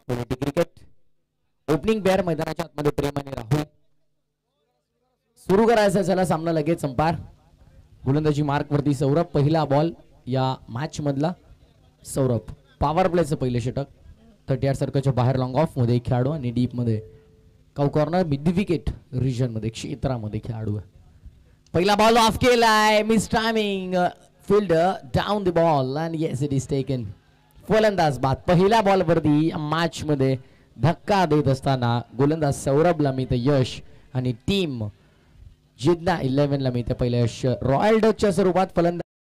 Cricket opening pair मैदानाच्या आतमध्ये प्रेम आणि राहुल सुरू करायचा झाला सामना लगेच अंपायर गोलंदाजी मार्क वरती सौरभ पहिला बॉल या मॅच मधला सौरभ पॉवर प्लेचं पहिले षटक 38 सर्कलच्या बाहेर लॉंग ऑफ मध्ये खेळाडू आणि डीप मध्ये cow corner mid wicket region मध्ये क्षेत्रामध्ये खेळाडू आहे पहिला बॉल ऑफ केलाय miss timing fielder down the ball and yes it is taken फलंदाज बाद पहिल्या बॉल वरती मॅच मध्ये धक्का देत असताना गोलंदाज सौरभला मिळतं यश आणि टीम जिद्ना 11 ला मिळतं पहिलं यश रॉयल डचच्या स्वरूपात फलंदाज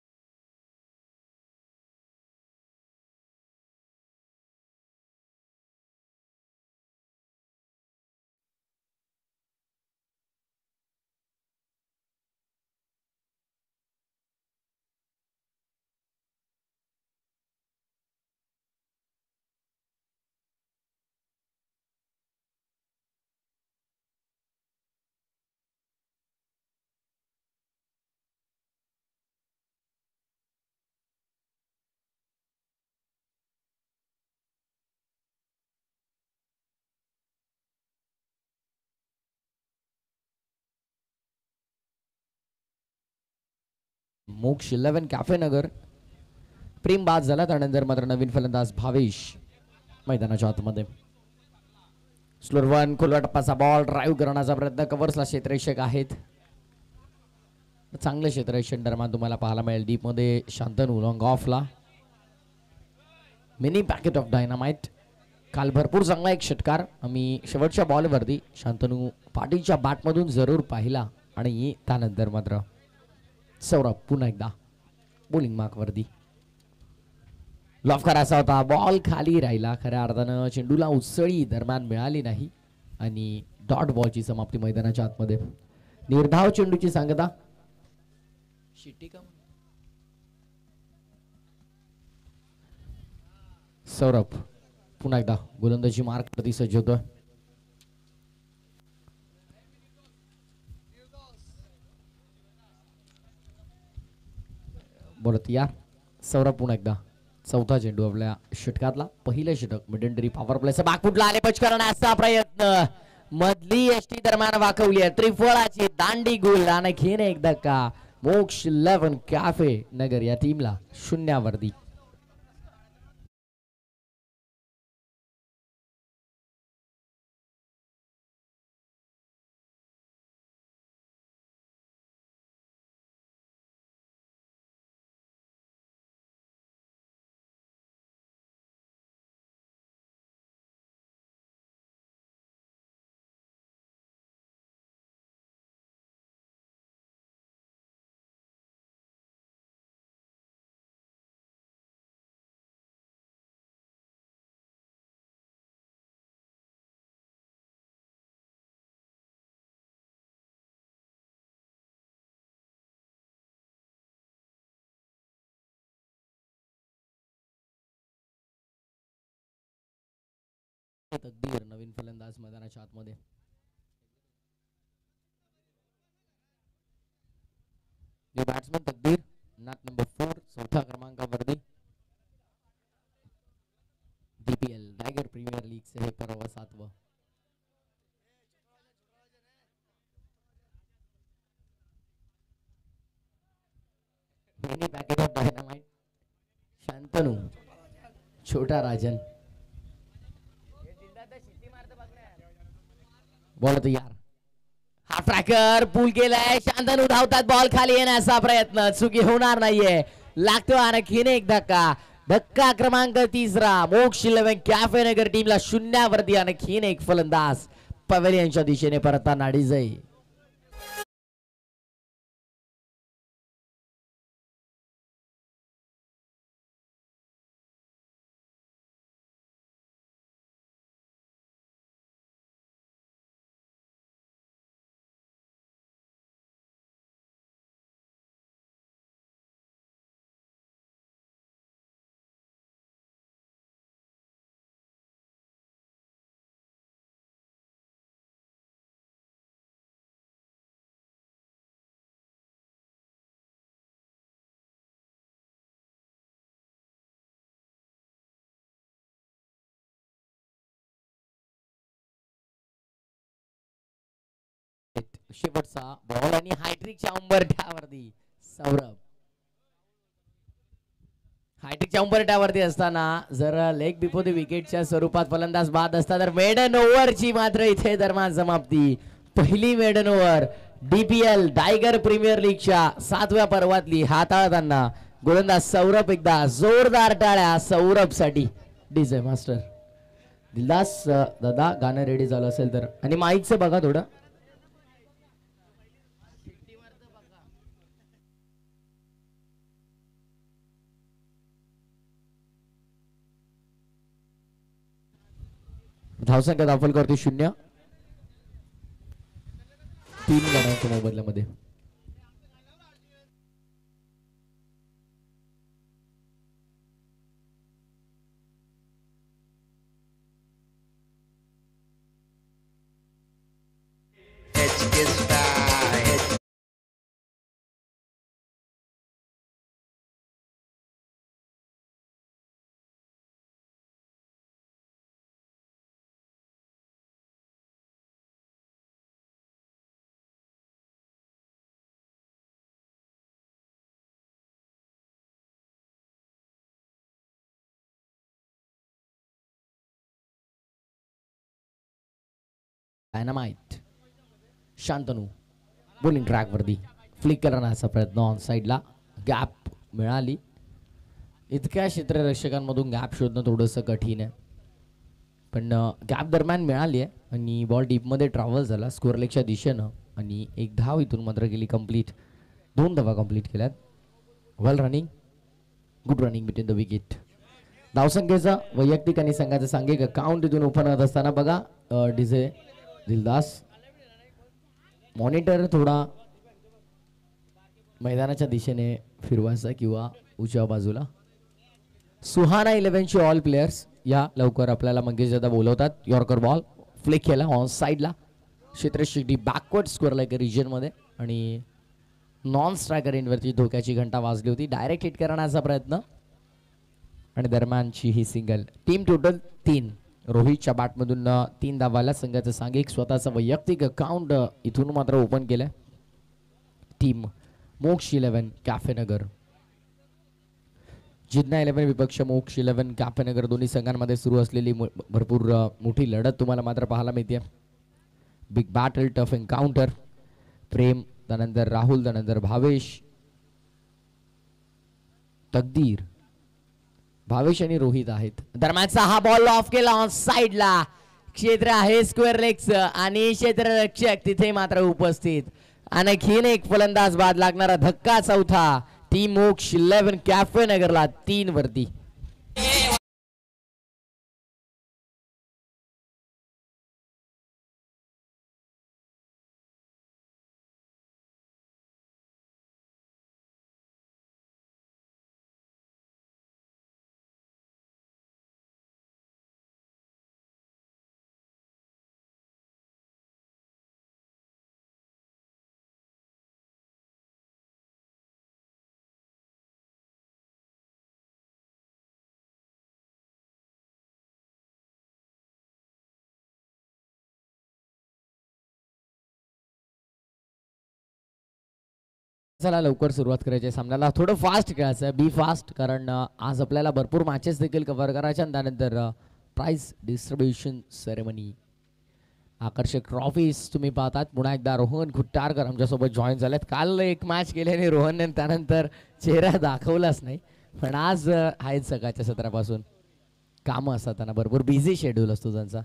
मोक्ष 11 कॅफे नगर प्रेम बाद झाला त्यानंतर मात्र नवीन फलंदाज भावेश मैदानाच्या आतमध्ये स्लोर वन खोलवा टप्पाचा बॉल ड्राईव्ह करण्याचा प्रयत्न कव्हर्सला क्षेत्ररक्षक आहेत चांगलं क्षेत्ररक्षण दरम्यान तुम्हाला पाहायला मिळेल डीप मध्ये शांतनू लॉंग ऑफला मिनी पॅकेट ऑफ डायनामाइट काल भरपूर चांगला एक षटकार आम्ही शेवटच्या बॉलवरती शांतनू पाटीलच्या बॅटमधून जरूर पाहिला आणि त्यानंतर मात्र सौरभ पुन्हा एकदा बॉलिंग मार्कवरती लॉफ करायचा होता बॉल खाली राहिला खऱ्या अर्थानं चेंडूला उसळी दरम्यान मिळाली नाही आणि डॉट बॉलची समाप्ती मैदानाच्या आतमध्ये निर्धाव चेंडूची सांगता सौरभ पुन्हा एकदा गोलंदाजी मार्क प्रति सज्ज होतोय बोलत या सौरभ पुन्हा एकदा चौथा चेंडू आपल्या षटकातला पहिलं षटक मिडन पॉवर प्लेचा बागफुटला आले पच करण्याचा प्रयत्न मधली एसटी दरम्यान वाकवली आहे त्रिफळाची दांडी गोल आणखीन एक धक्का मोक्ष 11 कॅफे नगर या टीमला शून्यावरती तकदीर नवीन फलंदाज मैदानाच्या आतमध्ये बॅट्समन तकदीर नॅट नंबर 4 चौथ्या क्रमांकावरती डीपीएल टायगर प्रीमियर लीग हे करावं 7वं mini packet of dynamite Shantanu छोटा राजन बोलतो यार हा ट्रॅकर पूल केलाय शांतनू धावतात बॉल खाली येण्याचा प्रयत्न चुकी होणार नाहीये लागतो आणखीन एक धक्का धक्का क्रमांक 3 मोक्ष 11 कॅफे नगर टीमला शून्यावरती आणखीन एक फलंदाज पवेलियनच्या दिशेने परतताना डिझाई शेवटचा बॉल आणि हायट्रिकच्या उंबरठ्यावरती सौरभ. हायट्रिकच्या उंबरठ्यावरती असताना जर लेग बिफोर द विकेटच्या स्वरूपात फलंदाज बाद असता तर मेडन ओव्हरची मात्र इथे दरम्यान समाप्ती. पहिली maiden over DPL tiger premier लीगच्या 7व्या पर्वातली हाताळताना गोलंदाज सौरभ. एकदा जोरदार टाळ्या सौरभसाठी. डीजे मास्टर दिलदास दादा गाणं रेडी झालं असेल तर, आणि माईकचं बघा थोडं. धावसंख्या दाखल करते 0. 3 गड्यांच्या मोबदल्यामध्ये. डायनामाइट शांतनू बॉलिंग ट्रॅक वरती फ्लिक करण्याचा प्रयत्न. ऑन साइडला गॅप मिळाली. इतक्या क्षेत्ररक्षकांमधून गॅप शोधणं थोडंसं कठीण आहे, पण गॅप दरम्यान मिळाली आहे आणि बॉल डीपमध्ये ट्रॅव्हल झाला स्कोअर लेगच्या दिशेनं आणि एक धाव इथून मात्र गेली कंप्लीट. 2 धावा कंप्लीट केल्यात. Well running, good running between the wicket. धावसंख्येचा वैयक्तिक आणि संघाचा सांघिक अकाउंट इथून ओपन होत असताना बघा डीजे दिलदास मॉनिटर थोडा मैदानाच्या दिशेने फिरवायचा किंवा उजव्या बाजूला. सुहाना 11चे ऑल प्लेयर्स या लवकर आपल्याला मंगेश दादा बोलवतात. यॉर्कर बॉल फ्लिक केला ऑन साइडला. क्षेत्ररक्षक बॅकवर्ड स्कोअर लाईक रिजन मध्ये आणि नॉन स्ट्रायकर एंडवरती धोक्याची घंटा वाजली होती. डायरेक्ट हिट करण्याचा प्रयत्न आणि दरम्यानची ही सिंगल. Team total 3. रोहितच्या बॅटमधून 3 धावाला संघाचं सांघिक स्वतःचा वैयक्तिक अकाउंट इथून मात्र ओपन केलंय. टीम मोक्ष 11 कॅफे नगर. जितना 11 विपक्ष मोक्ष 11 कॅफे नगर दोन्ही संघांमध्ये सुरू असलेली भरपूर मोठी लढत तुम्हाला मात्र पाहायला मिळते. Big battle, tough encounter. Prem, त्यानंतर राहुल, त्यानंतर भावेश, तकदीर, भावेश आणि रोहित आहेत. दरम्यानचा हा बॉल ऑफ केला ऑन साइडला. क्षेत्र आहे स्क्वेअर लेगचं आणि क्षेत्ररक्षक तिथे मात्र उपस्थित. आणखीन एक फलंदाज बाद लागणारा धक्का चौथा. टीम मोक्ष 11 कॅफे नगरला 3 वरती. चला लवकर सुरुवात करायची सामन्याला. थोडं फास्ट खेळायचं, बी फास्ट, कारण आज आपल्याला भरपूर मॅचेस देखील कव्हर करायच्या. त्यानंतर प्राइज डिस्ट्रीब्युशन सेरेमनी, आकर्षक ट्रॉफीज तुम्ही पाहतात. पुन्हा एकदा रोहन खुट्टारकर आमच्यासोबत जॉईन झालेत. काल एक मॅच केल्याने रोहनने त्यानंतर चेहरा दाखवलाच नाही, पण आज आहेत सकाळच्या सत्रापासून कामं असतात त्यांना, भरपूर बिझी शेड्यूल असतो त्यांचा.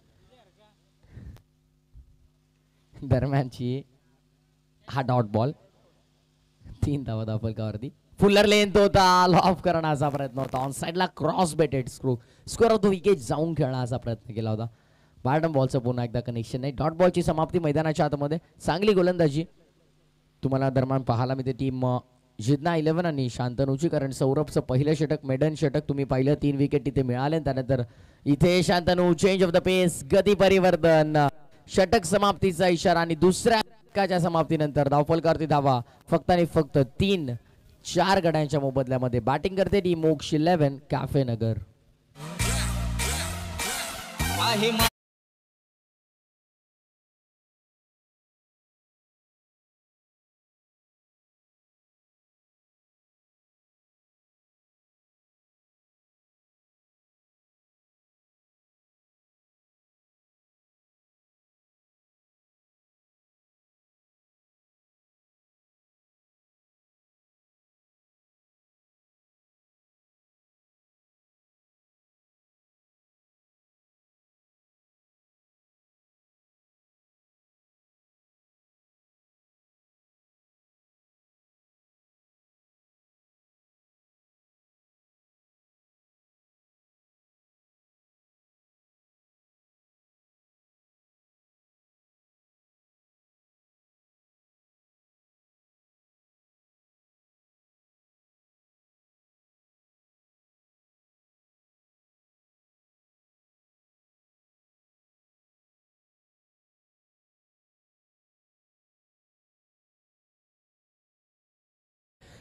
दरम्यानची हा डॉट बॉल 3 धावा फलकावरती. फुलर लेंथ होता, ऑफ करण्याचा प्रयत्न होता. ऑन साइडला cross batted square of the wicket जाऊन खेळण्याचा प्रयत्न केला होता. बॉटम बॉलचं पुन्हा एकदा कनेक्शन नाही. डॉट बॉलची समाप्ती मैदानाच्या आतमध्ये. चांगली गोलंदाजी तुम्हाला दरम्यान पाहायला मिळते टीम जितना 11 आणि शांतनूची, कारण सौरभचं पहिलं षटक, मेडन षटक तुम्ही पाहिलं. 3 विकेट तिथे मिळाले. त्यानंतर इथे Shantanu change of the pace, गती परिवर्तन, षटक समाप्तीचा इशारा आणि दुसऱ्या षटकाच्या समाप्तीनंतर धावफलकावरती धावा फक्त आणि फक्त 3. 4 गड्यांच्या मोबदल्यामध्ये बॅटिंग करते टीम मोक्ष 11 कॅफे नगर.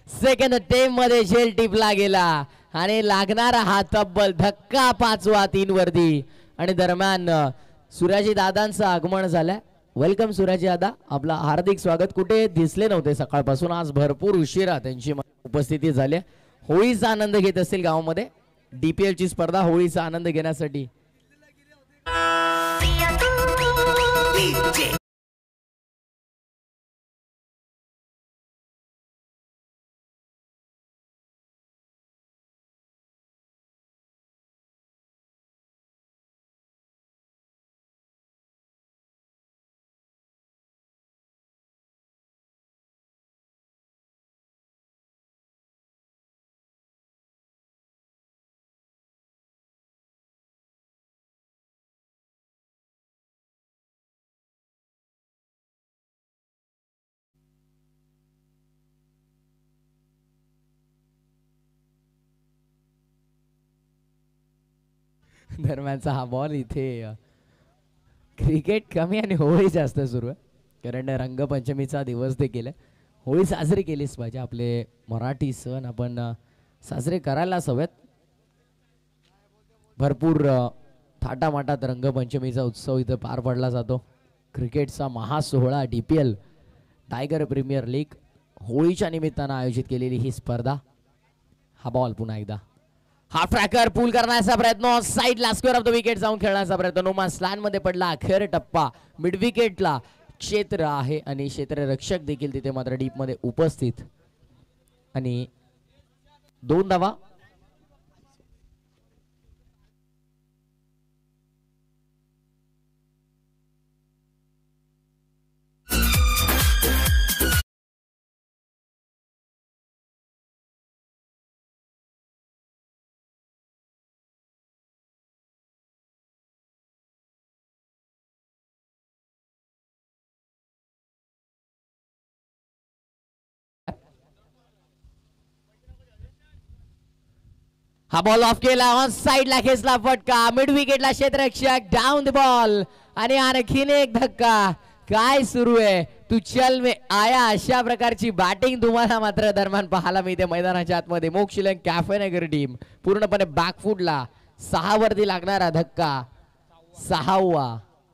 सेकंड टेम मध्ये झेल टिपला गेला आणि लागणारा हा तब्बल धक्का 5वा 3 वरती. आणि दरम्यान सुराजी दादांचं आगमन झालंय. वेलकम सुराजी दादा, आपला हार्दिक स्वागत. कुठे दिसले नव्हते सकाळपासून, आज भरपूर उशिरा त्यांची उपस्थिती झाली. होळीचा आनंद घेत असतील गावामध्ये. DPL ची स्पर्धा होळीचा आनंद घेण्यासाठी. दरम्यानचा हा बॉल इथे क्रिकेट कमी आणि होळी जास्त सुरू आहे. कारण रंगपंचमीचा दिवस देखील आहे. होळी साजरी केलीच पाहिजे. आपले मराठी सण आपण साजरे करायलाच हवेत. भरपूर थाटामाटात रंगपंचमीचा उत्सव इथं पार पडला जातो. क्रिकेटचा महासोहळा DPL टायगर प्रीमियर लीग होळीच्या निमित्तानं आयोजित केलेली ही स्पर्धा. हा बॉल पुन्हा एकदा हा ट्रॅकर पूल करण्याचा प्रयत्न, साईडला स्क्वेअर ऑफ द विकेट जाऊन खेळण्याचा प्रयत्न. नोमास लँड मध्ये पडला अखेर टप्पा. मिड विकेटला क्षेत्र आहे आणि क्षेत्ररक्षक देखील तिथे मात्र डीप मध्ये उपस्थित. आणि 2 धावा. हा बॉल ऑफ केला, ऑन साइडला खेचला फटका. मिड विकेटला क्षेत्ररक्षक डाऊन द बॉल. आणि आणखीन एक धक्का. काय सुरू आहे, तू चल में आया, अशा प्रकारची बॅटिंग तुम्हाला मात्र दरम्यान पाहायला मिळते मैदानाच्या आतमध्ये. मोक्षिलंग कॅफेनगर टीम पूर्णपणे बॅकफुटला. 6 वरती लागणारा धक्का, 6वा.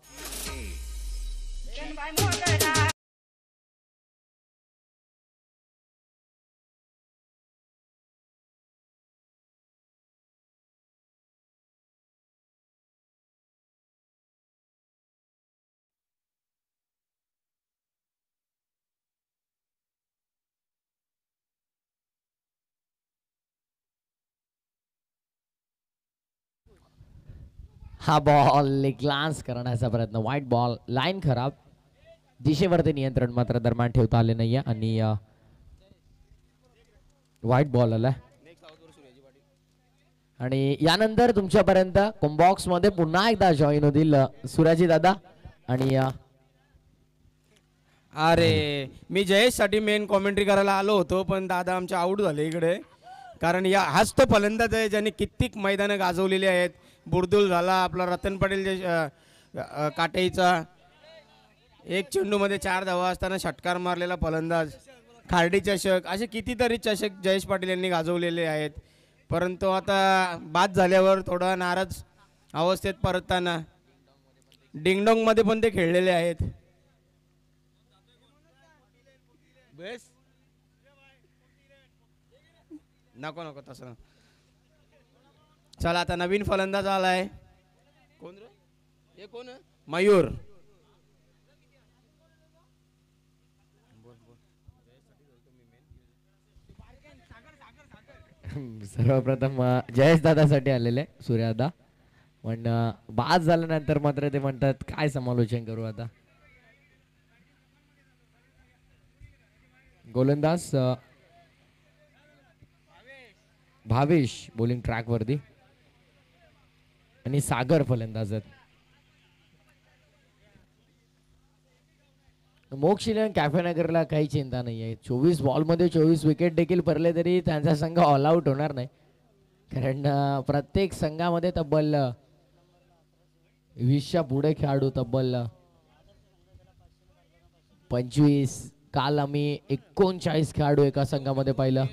हा बॉल ग्लान्स करण्याचा प्रयत्न, व्हाईट बॉल. लाईन खराब, दिशेवरती नियंत्रण मात्र दरम्यान ठेवता आले नाहीये आणि व्हाईट बॉल आलाय. आणि यानंतर तुमच्यापर्यंत कॉम्बॉक्स मध्ये पुन्हा एकदा जॉईन होतील सुराजी दादा. आणि अरे मी जयेश साठी मेन कॉमेंट्री करायला आलो होतो, पण दादा आमचे आऊट झाले इकडे. कारण हाच तो फलंदाज आहे ज्याने कित्येक मैदानं गाजवलेली आहेत. बुरदुल झाला आपला, रतन पटेल काटेचा, 1 चेंडूमध्ये 4 धावा असताना षटकार मारलेला फलंदाज. खार्डी चषक, असे कितीतरी चषक जयेश पाटील यांनी गाजवलेले आहेत. परंतु आता बाद झाल्यावर थोडा नाराज अवस्थेत परतताना डिंगडोंग मध्ये पण ते खेळलेले आहेत. बस नको नको तसं. चला आता नवीन फलंदाज आलाय. कोण रे हे, कोण आहे? मयूर. सर्वप्रथम जयेश दादासाठी आलेले सूर्यदादा. पण बाद झाल्यानंतर मात्र ते म्हणतात काय समालोचन करू आता. गोलंदाज भावेश बॉलिंग ट्रॅक वरती आणि सागर फलंदाज आहेत. मोक्षिलंग कॅफेनगरला काही चिंता नाही आहे. 24 बॉल मध्ये 24 विकेट देखील पडले तरी त्यांचा संघ ऑल आउट होणार नाही. कारण प्रत्येक संघामध्ये तब्बल 20च्या पुढे खेळाडू, तब्बल 25 काल आम्ही 39 खेळाडू एका संघामध्ये पाहिलं.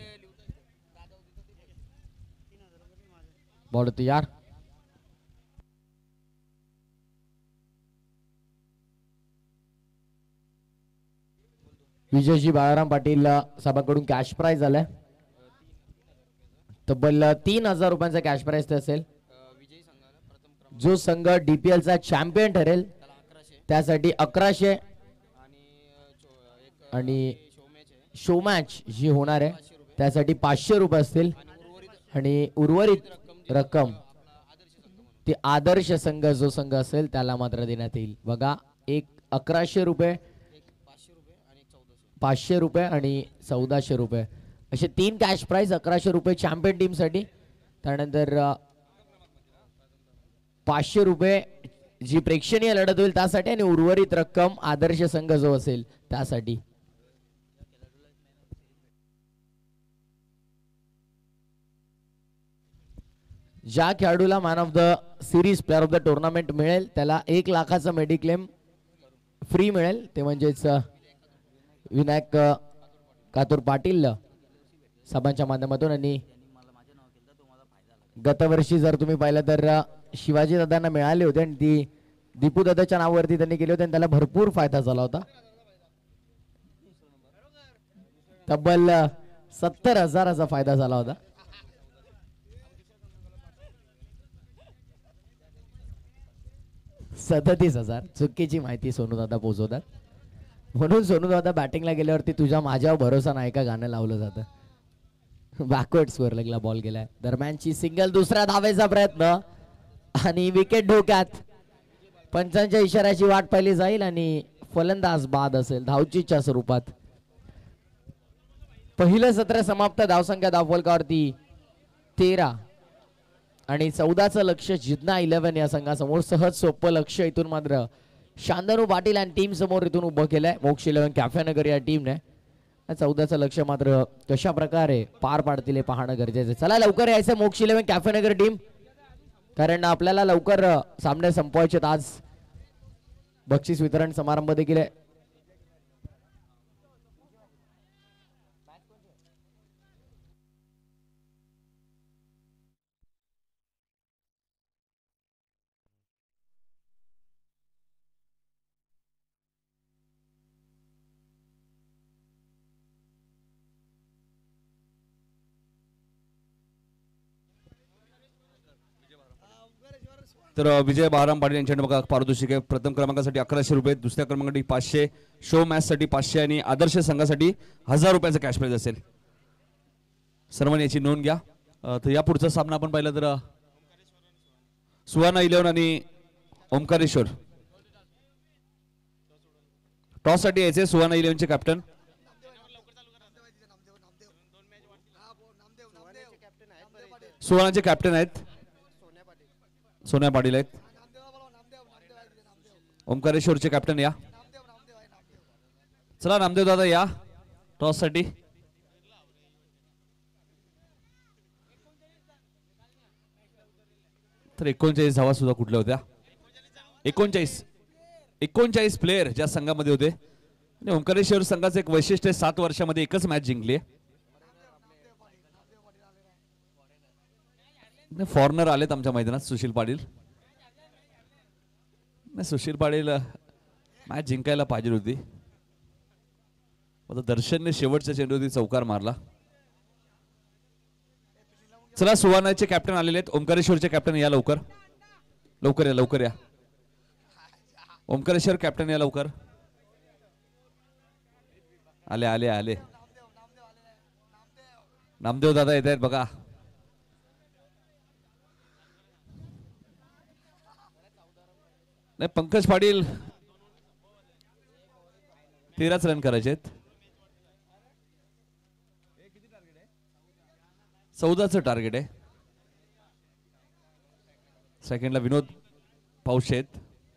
बॉल तयार. विजयजी बाळाराम पाटील साहेबांकडून कॅश प्राइज आलाय. तब्बल 3000 रुपयांचा कॅश प्राइज ते असेल. जो संघ DPL चा चॅम्पियन ठरेल त्यासाठी 1100 आणि शो मॅच जी होणार आहे त्यासाठी 500 रुपये असतील आणि उर्वरित रक्कम ती आदर्श संघ जो संघ असेल त्याला मात्र देण्यात येईल. बघा, एक 1100 रुपये, 500 रुपये आणि 1400 रुपये असे 3 कॅश प्राइज. 1100 रुपये चॅम्पियन टीम साठी, त्यानंतर 500 रुपये जी प्रेक्षणीय लढत होईल त्यासाठी आणि उर्वरित रक्कम आदर्श संघ जो असेल त्यासाठी. ज्या खेळाडूला man of the series, player of the tournament मिळेल त्याला 1 लाखाचा मेडिक्लेम फ्री मिळेल. ते म्हणजेच विनायक कातूर पाटील साहेबांच्या माध्यमातून. आणि गतवर्षी जर तुम्ही पाहिलं तर शिवाजी दादांना मिळाले होते आणि ती दीपू दादाच्या नावावरती त्यांनी केले होते आणि त्याला भरपूर फायदा झाला होता. तब्बल 70,000चा फायदा झाला होता. $37,000 चुकीची माहिती सोनू दादा पोहोचवतात. म्हणून सोनू दादा बॅटिंगला गेल्यावरती तुझ्या माझ्यावर भरोसा नाही का गाणं लावलं जातं. बॅकवर्ड स्कोअर लगला बॉल गेलाय. दरम्यानची सिंगल, दुसऱ्या धावेचा प्रयत्न आणि विकेट धोक्यात. पंचांच्या इशाऱ्याची वाट पाहिली जाईल आणि फलंदाज बाद असेल धावचीच्या स्वरूपात. पहिलं सत्र समाप्त. धावसंख्या धावफलकावरती 13 आणि 14चं लक्ष जितना 11 या संघासमोर. सहज सोपं लक्ष इथून मात्र शांतनू पाटील आणि टीम समोर इथून उभं केलंय मोक्ष 11 कॅफेनगर या टीमने. 14चं लक्ष मात्र कशा प्रकारे पार पाडतील हे पाहणं गरजेचं. चला लवकर यायचं मोक्ष 11 कॅफेनगर टीम, कारण आपल्याला लवकर सामने संपवायचे. आज बक्षीस वितरण समारंभ देखील आहे. तर विजय बाळाराम पाटील यांच्याकडे बघा पारितोषिक आहे. प्रथम क्रमांकासाठी 1100 रुपये, दुसऱ्या क्रमांकासाठी 500, शो मॅच साठी 500 आणि आदर्श संघासाठी 1000 रुपयाचा कॅश प्राइज असेल. सर्वांनी याची नोंद घ्या. तर या पुढचा सामना आपण पाहिला तर सुहाना 11 आणि ओमकारेश्वर. टॉस साठी यायचे सुहाना 11 चे कॅप्टन. सुहानाचे कॅप्टन आहेत सोन्या पाटील आहेत. ओमकारेश्वरचे कॅप्टन या. चला नामदेव दादा या टॉस साठी. तर 39 धावा सुद्धा कुठल्या होत्या. 39 प्लेयर ज्या संघामध्ये होते. आणि ओंकारेश्वर संघाचं एक वैशिष्ट्य 7 वर्षामध्ये एकच मॅच जिंकली. फॉरनर आलेत आमच्या मैदानात. सुशील पाटील मॅच जिंकायला पाहिजे होती. दर्शनने शेवटच्या चेंडूवरती चौकार मारला. चला सुहानाचे कॅप्टन आलेले आहेत. ओंकारेश्वरचे कॅप्टन या लवकर या. ओंकारेश्वर कॅप्टन या लवकर. आले नामदेव दादा येत आहेत बघा. नाही पंकज पाटील 13च रन करायचे आहेत. 14चं टार्गेट आहे. सेकंडला विनोद पाऊस आहेत.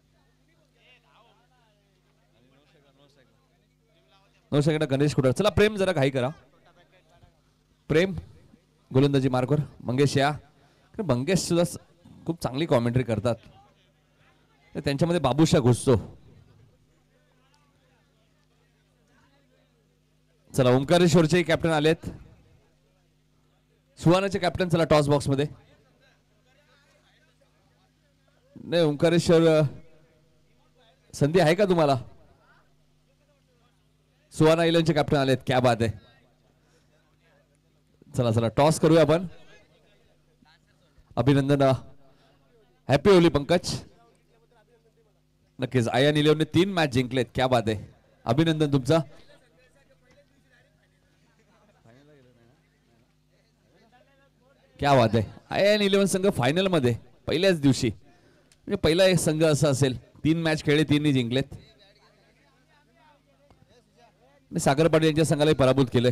9 सेकंड गणेश कुटर. चला प्रेम जरा घाई करा. प्रेम गोलंदाजी मार्कवर. मंगेश या. मंगेश सुद्धा खूप चांगली कॉमेंट्री करतात. त्यांच्यामध्ये बाबूशा घुसतो. चला ओंकारेश्वरचे कॅप्टन आलेत. सुहानाचे कॅप्टन चला टॉस बॉक्स मध्ये. नाही ओंकारेश्वर संधी आहे का तुम्हाला? सुहाना इलेव्हनचे कॅप्टन आलेत. क्या बात आहे. चला चला टॉस करूया आपण. अभिनंदन. हॅपी होली पंकज. नक्कीच आयन इलेव्हनने 3 मॅच जिंकलेत. क्या बात आहे. अभिनंदन तुमचा. क्या बात आहे. आयन इलेव्हन संघ फायनल मध्ये पहिल्याच दिवशी म्हणजे पहिला एक संघ असा असेल 3 मॅच खेळले 3 जिंकलेत. सागर पाटील यांच्या संघालाही पराभूत केलंय.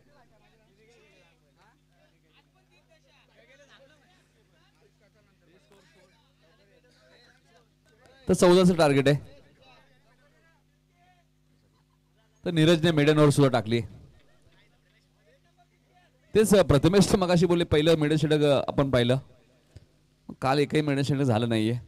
तर 14चं टार्गेट आहे. तर नीरजने मेडन ओव्हर सुद्धा टाकली. तेच प्रथमेश मगाशी बोलले पहिलं मेडन षटक आपण पाहिलं. काल एकही मेडन षटक झालं नाहीये.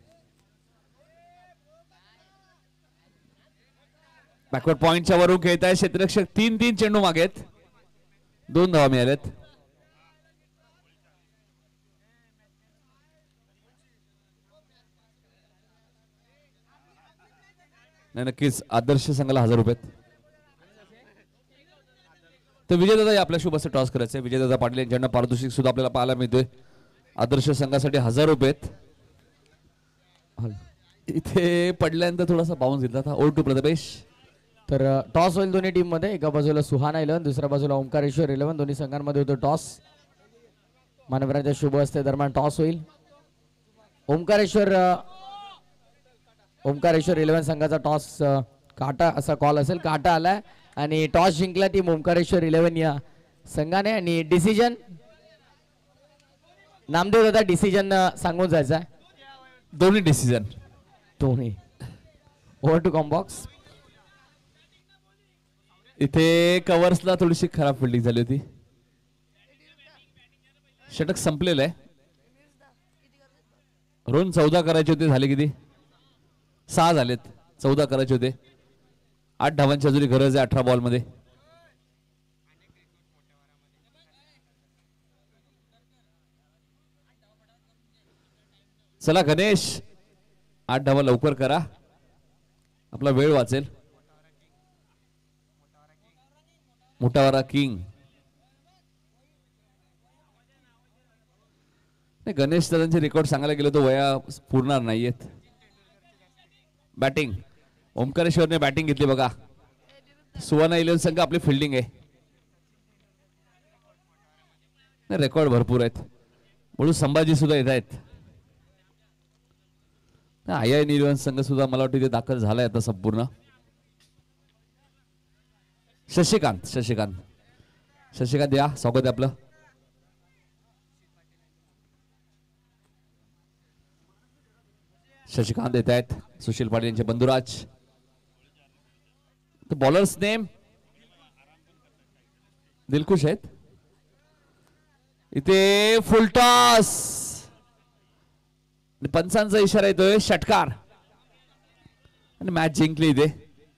बॅकवर्ड पॉइंटच्या वरून खेळत आहे क्षेत्ररक्षक. 3 चेंडू मागेत. 2 धावा मिळाल्यात. नाही नक्कीच आदर्श संघाला 1000 रुपये. तर विजयदादा आपल्या शुभ असं टॉस करायचं. विजयदादा पाटील यांच्याकडनं पारितोषिक सुद्धा आपल्याला पाहायला मिळतोय. आदर्श संघासाठी 1000 रुपये. इथे पडल्यानंतर थोडासा बाउन्स घेतला था. Over to Prathamesh. तर टॉस होईल दोन्ही टीम मध्ये. एका बाजूला सुहाना 11 दुसऱ्या बाजूला ओंकारेश्वर 11. दोन्ही संघांमध्ये होतो टॉस. मान्यवरांच्या शुभ असते दरम्यान टॉस होईल. ओंकारेश्वर 11 संघाचा टॉस काटा असा कॉल असेल. काटा आलाय आणि टॉस जिंकला टीम ओंकारेश्वर 11 या संघाने. आणि डिसिजन नामदेव दादा डिसिजन सांगून जायचा. दोन्ही डिसिजन. दोन्ही. ओव्हर टू कॉम्बॉक्स. इथे कव्हर्सला थोडीशी खराब फिल्डिंग झाली होती. षटक संपलेलं आहे. रोहन 14 करायचे होते. झाले किती? 6 झालेत. 14 करायचे होते. 8 धावांची अजूनही गरज आहे 18 बॉल मध्ये. चला गणेश 8 धावा लवकर करा. आपला वेळ वाचेल. मोठावारा किंग. गणेश दादांचे रेकॉर्ड सांगायला गेलो तो वया पुरणार नाहीयेत. बॅटिंग ओंकारेश्वरने बॅटिंग घेतली बघा. सुहाना 11 संघ आपली फिल्डिंग आहे. रेकॉर्ड भरपूर आहेत. म्हणून संभाजी सुद्धा येत आहेत. आयन 11 संघ सुद्धा मला वाटतं इथे दाखल झालाय आता संपूर्ण. शशिकांत या स्वागत आहे आपलं. शशिकांत येत आहेत. सुशील पाटील यांचे बंधुराज. बॉलर्स नेम दिलखुश आहेत. इथे फुल टॉस. पंचांचा इशारा येतोय षटकार आणि मॅच जिंकली. इथे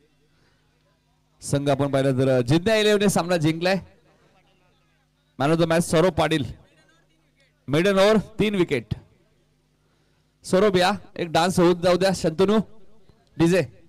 संघ आपण पाहिलं तर जिंकण्या 11 सामना जिंकलाय. Man of the match Saurabh Patil. Maiden over 3 wicket. Saurabh या एक डान्स होऊन जाऊ द्या. शंतनू डीजे.